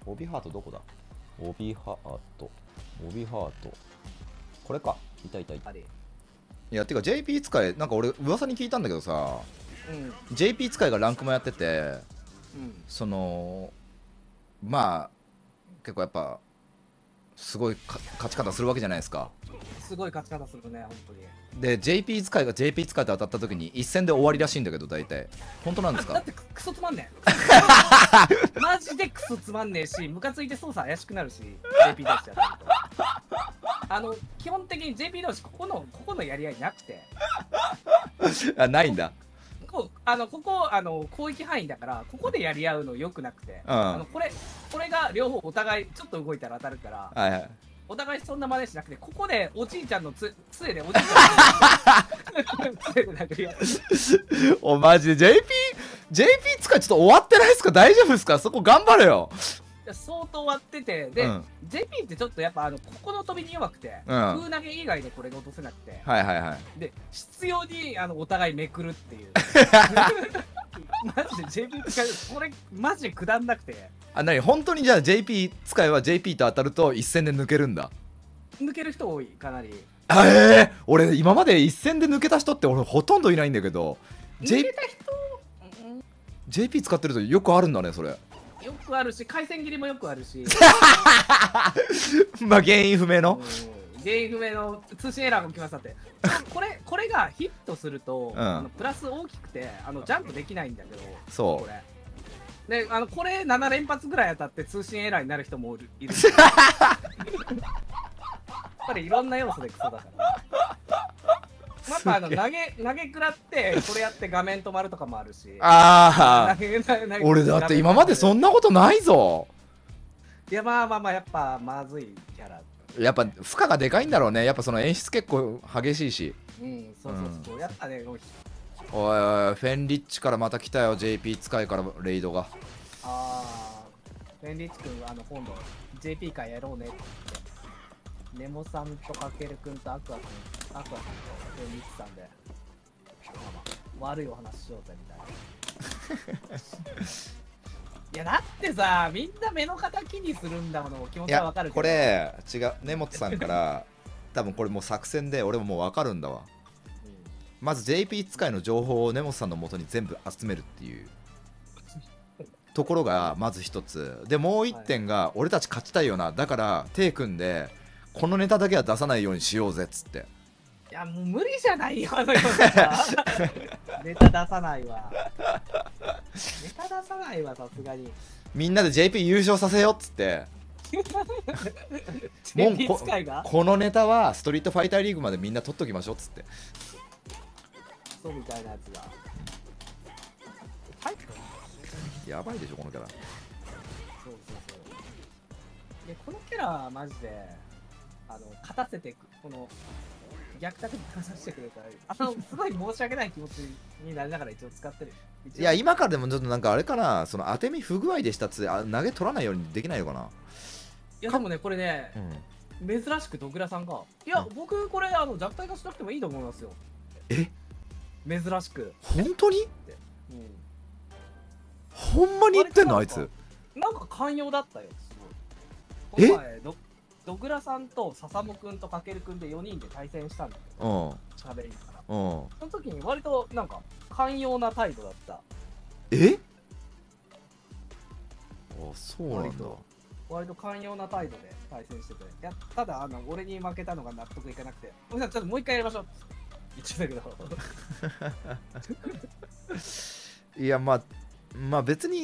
帯ハートどこだ。帯ハート、帯ハート、これか。いたいたいた。いやてか JP 使いなんか俺噂に聞いたんだけどさ、JP 使いがランクもやってて、そのまあ結構やっぱすごい勝ち方するわけじゃないですか。 すごい勝ち方するね、本当に。 で JP 使いが JP 使いと当たった時に一戦で終わりらしいんだけど、大体本当なんですか？ だってクソつまんねえマジでクソつまんねえし、ムカついて操作怪しくなるし、 JP 同士やったりと基本的に JP 同士ここのやり合いなくてあ、ないんだ。 ここ攻撃範囲だから、ここでやり合うのよくなくて、これが両方お互いちょっと動いたら当たるから、はいはい、お互いそんな真似しなくて、ここでおじいちゃんの杖でおじいちゃんの杖で殴り合う。 おマジで JP 使いちょっと終わってないですか？大丈夫ですか？そこ頑張れよ。 相当終わってて、で、JP ってちょっとやっぱここの飛びに弱くて、空投げ以外でこれが落とせなくて、はいはいはい、で必要にお互いめくるっていうマジで JP 使いこれマジでくだんなくて。 あ、なに本当にじゃあ JP 使いは JP と当たると一戦で抜けるんだ。 抜ける人多い、かなり。 俺今まで一戦で抜けた人って俺ほとんどいないんだけど、 抜けた人、 JP 使ってるとよくあるんだね、それ。 よくあるし、回線切りもよくあるしまあ原因不明の通信エラーが起きましたってこれがヒットすると、プラス大きくてジャンプできないんだけど、 そうこれでこれ7連発ぐらい当たって通信エラーになる人もいるこれいろんな要素でクソだからやっぱ投げ食らってこれやって画面止まるとかもあるし。 ああ俺だって今までそんなことないぞ。 いやまあやっぱまずいキャラ、 やっぱ負荷がでかいんだろうね。やっぱその演出結構激しいし。 そうやったね。おいフェンリッチからまた来たよ。 JP 使いからレイドが。 フェンリッチ君今度 JP 会やろうねってネモさんとかけるくんとアクアさんとフェンリッチさんで、悪いお話しようぜみたいないやだってさ、みんな目の敵にするんだもの、気持ちはわかるけど。 これ違う、根本さんから多分これもう作戦で俺ももうわかるんだわ、まず JP 使いの情報を根本さんの元に全部集めるっていうところがまず一つで、もう一点が、俺たち勝ちたいよな、だから手組んでこのネタだけは出さないようにしようぜっつって。 いやもう無理じゃないよ、ネタ出さないわネタ出さないわ、さすがに。 みんなで JP 優勝させようっつってもうこのネタはストリートファイターリーグまでみんな取っときましょうっつって。 そうみたいなやつがやばいでしょこのキャラ。 そうでこのキャラはマジで勝たせてこの逆立てに勝たせてくれたらすごい申し訳ない気持ちになりながら一応使ってる。 いや今からでもちょっとなんかあれかな、その当て身不具合でしたっつ投げ取らないようにできないのかな。 いやでもねこれね、珍しくドグラさんがいや、僕これ弱体化しなくてもいいと思いますよ。珍しく本当に、ほんまに言ってんのあいつ。 なんか寛容だったよ。すごい今回ドグラさんと笹本くんとかけるくんで4人で対戦したんだけど、喋りながらその時に割となんか寛容な態度だった。あ、 そうなんだ。 割と寛容な態度で対戦してて、いやただ俺に負けたのが納得いかなくて、おじさんちょっともう一回やりましょうって言ってたけどいやまあ別に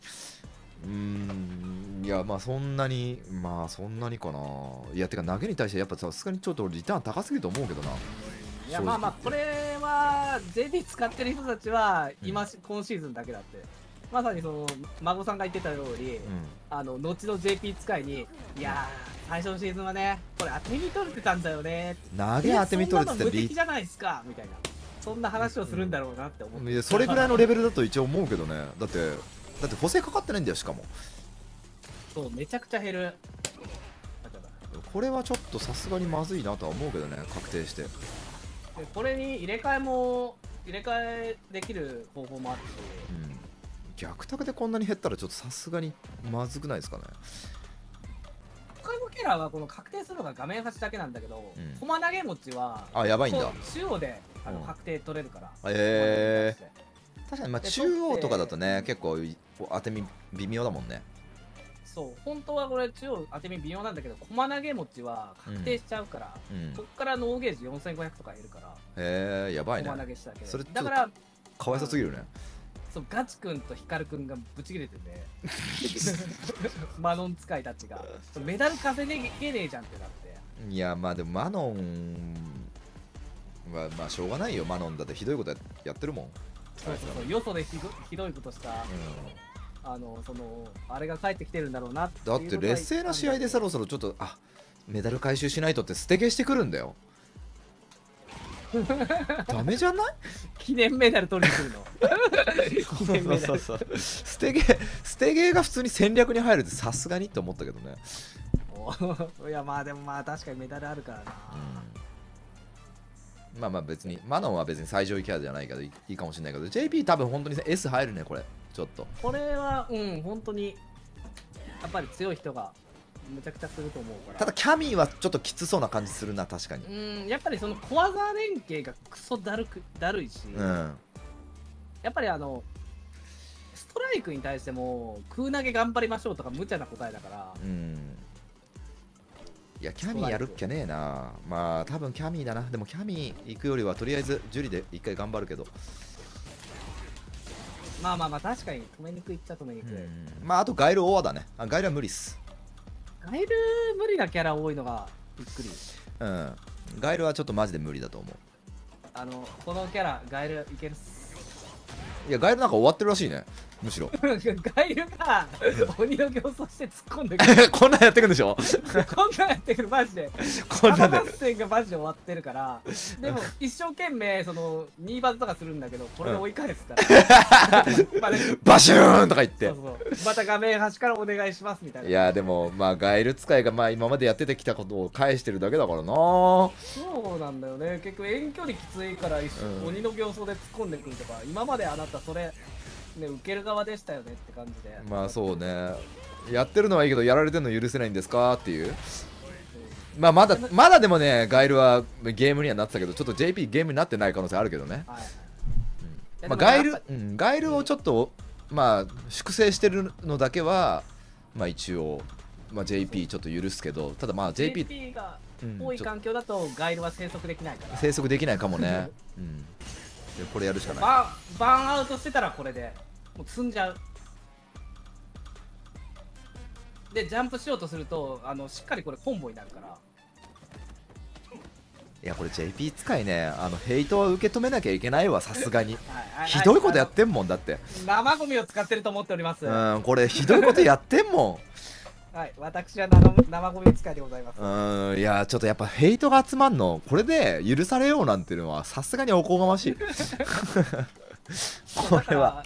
いやまあそんなにかな。いやてか投げに対してやっぱさすがにちょっとリターン高すぎると思うけどな。 いやまあこれは JP 使ってる人たちは今シーズンだけだって、まさにその孫さんが言ってた通り、後の JP 使いにいや最初のシーズンはねこれ当て身取れてたんだよね、 投げ当て身取れてて無敵じゃないですかみたいな、そんな話をするんだろうなって思って、 それぐらいのレベルだと一応思うけどね。だって補正かかってないんだよ。しかもそうめちゃくちゃ減る。 これはちょっとさすがにまずいなとは思うけどね、確定して。 でこれに入れ替えできる方法もあるし、 逆タクでこんなに減ったらちょっとさすがにまずくないですかね。 他のキャラはこの確定するのが画面端だけなんだけど、駒投げ持ちはやばいんだ。 中央で確定取れるから。 確かにまあ中央とかだとね結構当て身微妙だもんね。 そう本当はこれ中央当て身微妙なんだけど、駒投げ持ちは確定しちゃうから、こっからノーゲージ4500とか減るから。 やばいね。 駒投げしたけどそれだからかわいそうすぎるね。 そうガチ君とヒカル君がブチ切れててマノン使いたちがメダル稼げねえじゃんってなって。 いやまあでもマノンはまあしょうがないよ。マノンだってひどいことやってるもん。 そうよそでひどいことした、あれが帰ってきてるんだろうなっていう。 だって劣勢な試合でそろそろちょっとメダル回収しないとって捨てゲーしてくるんだよ。ダメじゃない？ 記念メダル取りに来るの。記念メダル。 捨てゲーが普通に戦略に入るってさすがにって思ったけどね。 いやまあでもまあ確かにメダルあるからな。 まあまあ別にマノンは別に最上位キャラじゃないけどいいかもしれないけど JP 多分本当に S 入るねこれちょっと。 これは本当にやっぱり強い人がむちゃくちゃすると思うから。 ただキャミーはちょっときつそうな感じするな確かに。 やっぱりその小技連携がクソだるいし、やっぱりストライクに対しても空投げ頑張りましょうとか無茶な答えだから。 いやキャミーやるっきゃねえな。まあ多分キャミーだな。でもキャミー行くよりはとりあえずジュリで一回頑張るけど、 まあ確かに止めにくいっちゃ止めにくい。 まああとガイルオアだね。ガイルは無理っす。 ガイル無理なキャラ多いのがびっくり。 ガイルはちょっとマジで無理だと思う。 このキャラガイルいけるっす。 いやガイルなんか終わってるらしいね。むしろガイルが鬼の形相して突っ込んでくる。 こんなんやってくんでしょ。 こんなんやってくるマジで。こんなんで合戦がマジで終わってるから。でも一生懸命その2バズとかするんだけど、これで追い返すから、 バシューンとか言って、 そうまた画面端からお願いしますみたいな。 いやでもまあガイル使いがまあ今までやっててきたことを返してるだけだからな。 そうなんだよね。結局遠距離きついから鬼の形相で突っ込んでくるとか、今まであなたそれね、受ける側でしたよねって感じで。 まあそうね、やってるのはいいけどやられてるの許せないんですかっていう。まあまだでもねガイルはゲームにはなってたけど、ちょっと JP ゲームになってない可能性あるけどね。まあガイルをちょっとまあ粛清してるのだけはまあ一応まあ JP ちょっと許すけど、ただまあ JP が多い環境だとガイルは生息できないから。 生息できないかもね。これやるしかない。 バーンアウトしてたらこれでもう積んじゃう。でジャンプしようとするとしっかりこれコンボになるから。 いやこれ JP 使いね、ヘイトは受け止めなきゃいけないわさすがに。ひどいことやってんもんだって。 生ゴミを使ってると思っております。 これひどいことやってんもん。 はい、私は生ゴミ使いでございます。 いやちょっとやっぱヘイトが集まんのこれで許されようなんていうのはさすがにおこがましい。これは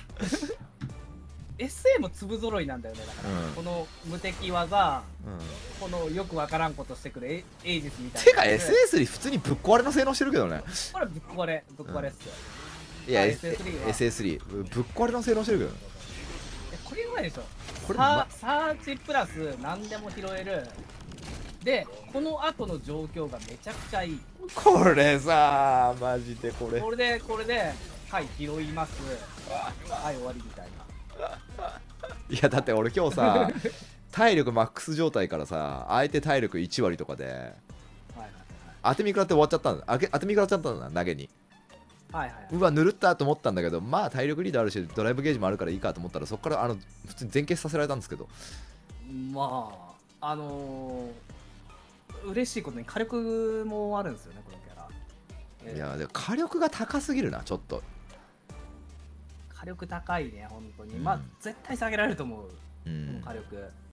SA も粒揃いなんだよね。だからこの無敵技、このよくわからんことしてくるエイジスみたいな。 てか SS 普通にぶっ壊れの性能してるけどね。 これぶっ壊れっすよ。 いや SS3 ぶっ壊れの性能してるけどね。 これうまいでしょ。サーチプラス何でも拾える。でこの後の状況がめちゃくちゃいい。 これさマジでこれではい拾います、はい終わりみたいな。 いやだって俺今日さ体力マックス状態からさ相手体力1割とかで当て身食らって終わっちゃったんだ。当て身食らっちゃったんだ投げに。うわぬるったと思ったんだけど、まあ体力リードあるしドライブゲージもあるからいいかと思ったら、そこから普通に前傾させられたんですけど、 まあ嬉しいことに火力もあるんですよねこのキャラ。 いやでも火力が高すぎるなちょっと。 火力高いね本当に。まあ絶対下げられると思う、この火力。